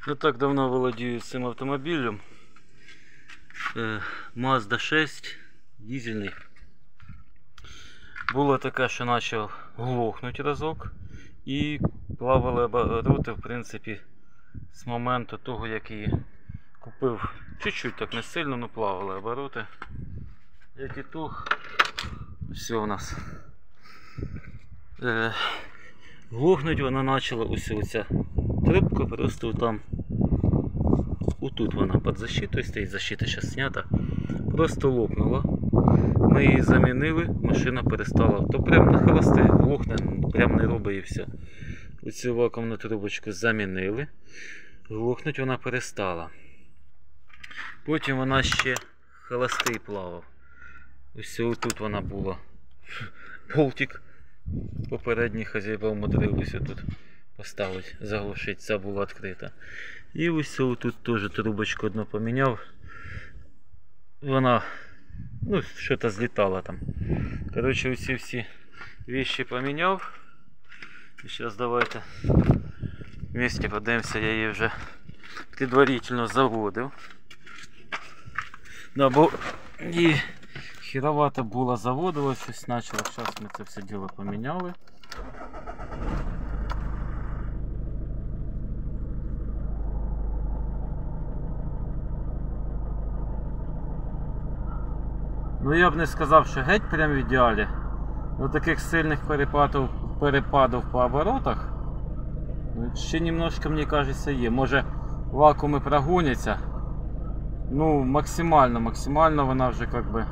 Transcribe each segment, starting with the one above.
Не так давно володію цим автомобілем. Mazda 6 дизельний. Було таке, що почав глохнути разок і плавали обороти, в принципі, з моменту того, як її купив. Чуть-чуть так не сильно, але плавали обороти. Як і тух, все у нас. Глохнуть вона почала, ось оця трубка просто там. Отут вона під защитою стоїть, защита зараз знята. Просто лопнула. Ми її замінили, машина перестала. То прямо на холосте глохне, прямо не робить і все. Оцю вакуумну трубочку замінили. Глохнуть вона перестала. Потім вона ще холостий плавав. Ось тут вона була. Болтик. Попередній хазяїва умудрилися тут поставити, заглушити, ця була відкрита. І ось тут теж трубочку одну поміняв. Вона, ну, що-то злітало там. Коротше, оці всі вещи поміняв. І зараз давайте вместе подивимося, я її вже предварительно заводив. Да, бо і херовато було заводилось, щось почало. Зараз ми це все діло поміняли. Ну я б не сказав, що геть прям в ідеалі. Но таких сильних перепадів по оборотах ще немножко, мені кажеться, є. Може вакууми прогоняться. Ну максимально вона вже как би...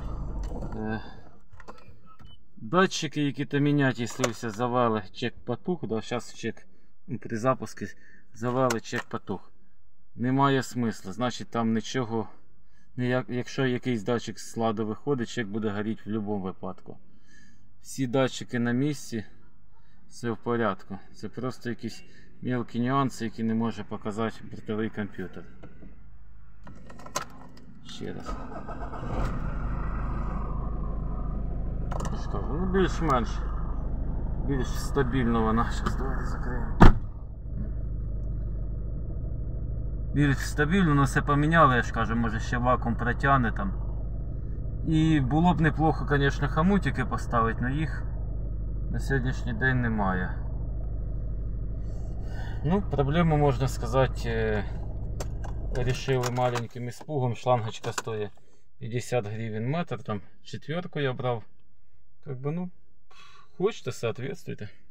Датчики які-то міняти, якщо все завели, чек потух, да, зараз чек при запуску завели, чек потух. Немає смисла, значить там нічого, якщо якийсь датчик з ладу виходить, чек буде горіти в будь-якому випадку. Всі датчики на місці, все в порядку. Це просто якісь мелкі нюанси, які не може показати бортовий комп'ютер. Ще раз. Ну, більш-менш більш стабільно вона. Зараз давайте закриємо. Більш стабільно, але все поміняли, я ж кажу, може ще вакуум протягне там. І було б неплохо, звісно, хомутики поставити, але їх на сьогоднішній день немає. Ну, проблему, можна сказати, вирішили маленьким іспугом. Шлангочка стоїть 50 гривень метр, там четверку я брав. Как бы, ну, хочете, соответствуйте.